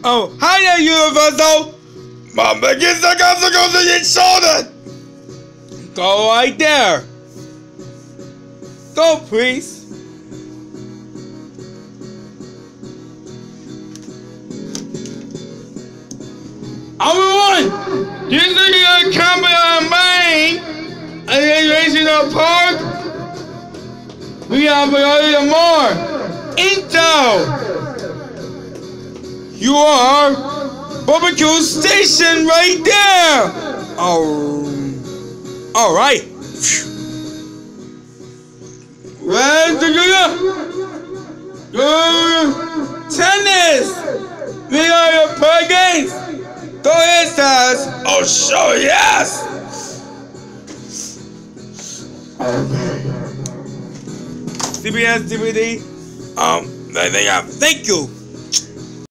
Oh, hi there, Universal! Mama gets the goes to your shoulder! Go right there! Go, please! Everyone! This is the company on Main and the National Park. We have a more Intel! You are barbecue station right there. All right. Tennis. We are your play games. Go ahead, Stas. Oh, sure, yes. CBS DVD. Thank you.